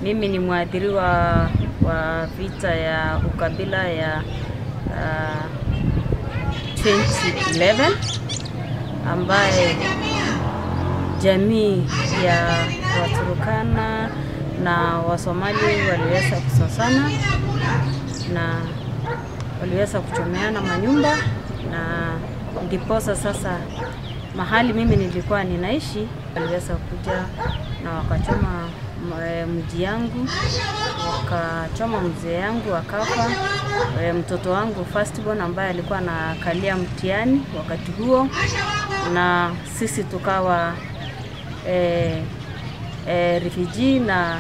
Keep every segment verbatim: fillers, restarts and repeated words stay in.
Mimi ni mwathiriwa wa vita ya ukabila ya uh, twenty eleven ambaye jamii ya Waturkana na Wasomali waliweza kusosana na waliweza kuchomeana manyumba, na ndiposa sasa mahali mimi nilikuwa ninaishi waliweza kuja na wakachoma mji yangu, wakachoma mzee yangu akafa. E, mtoto wangu firstborn ambaye alikuwa anakalia mtihani wakati huo, na sisi tukawa e, e, refugee na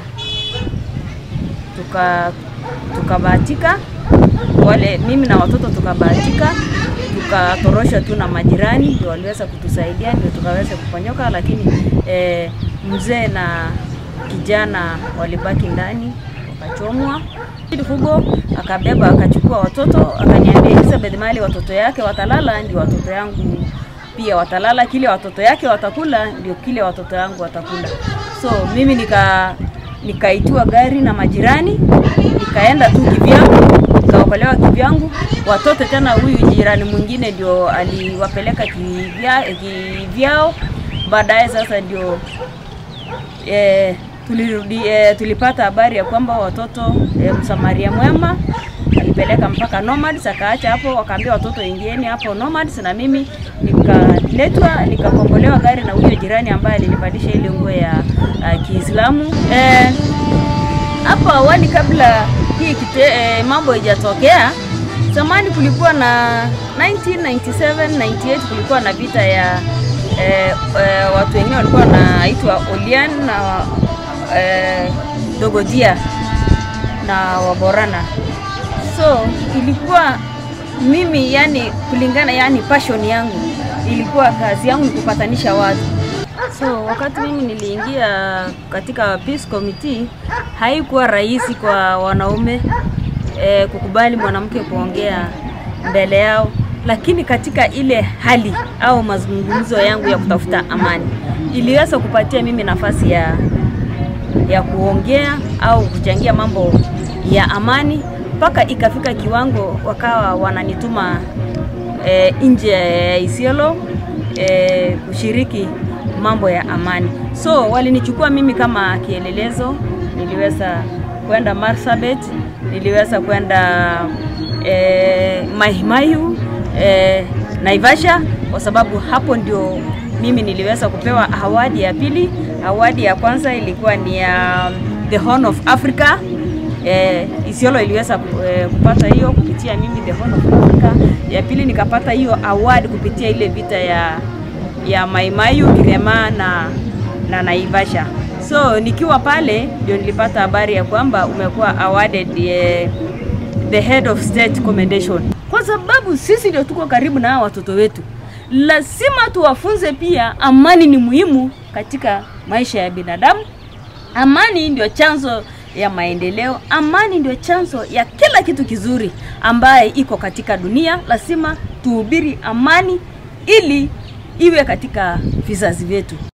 tuka tukabahatika wale mimi na watoto tukabahatika tukatorosha tu na majirani, ndio waliweza kutusaidia, ndio tukaweza kuponyoka. Lakini e, mzee na kijana walibaki ndani wakachomwa. Hugo akabeba akachukua watoto, akaniambia Elizabeth mali watoto yake watalala ndio watoto yangu pia watalala, kile watoto yake watakula ndio kile watoto yangu watakula. So mimi nika nikaitiwa gari na majirani, nikaenda tu kivyangu, nikaokolewa kivyangu. Watoto tena huyu jirani mwingine ndio aliwapeleka kivya kivyao. Baadaye sasa ndio eh tulirudi eh, tulipata habari ya kwamba watoto eh, Msamaria mwema alipeleka mpaka Nomads, akaacha hapo, wakaambia watoto ingieni hapo Nomads, na mimi nikaletwa nikakombolewa gari na huyo jirani ambaye alinipandisha ile nguo ya uh, Kiislamu. Eh hapo awali kabla hii kite, eh, mambo haijatokea, zamani kulikuwa na nineteen ninety-seven ninety-eight kulikuwa na vita ya eh, eh, watu wengine walikuwa wanaitwa Olian na eh, Dogodia na Waborana. So ilikuwa mimi yani kulingana yani passion yangu ilikuwa kazi yangu ni kupatanisha watu. So wakati mimi niliingia katika peace committee, haikuwa rahisi kwa wanaume eh, kukubali mwanamke kuongea mbele yao, lakini katika ile hali au mazungumzo yangu ya kutafuta amani iliweza kupatia mimi nafasi ya ya kuongea au kuchangia mambo ya amani, mpaka ikafika kiwango wakawa wananituma e, nje ya Isiolo e, kushiriki mambo ya amani. So walinichukua mimi kama kielelezo. Niliweza kwenda Marsabit, niliweza kwenda e, Mahimayu, e, Naivasha, kwa sababu hapo ndio mimi niliweza kupewa awadi ya pili. Awadi ya kwanza ilikuwa ni ya uh, The Horn of Africa. Eh, Isiolo iliweza eh, kupata hiyo kupitia mimi The Horn of Africa. Ya pili nikapata hiyo award kupitia ile vita ya ya Maimayu, Kirema na na Naivasha. So nikiwa pale ndio nilipata habari ya kwamba umekuwa awarded eh, the head of state commendation. Kwa sababu sisi ndio tuko karibu na watoto wetu, lazima tuwafunze pia amani ni muhimu katika maisha ya binadamu. Amani ndio chanzo ya maendeleo, amani ndio chanzo ya kila kitu kizuri ambaye iko katika dunia. Lazima tuhubiri amani ili iwe katika vizazi vyetu.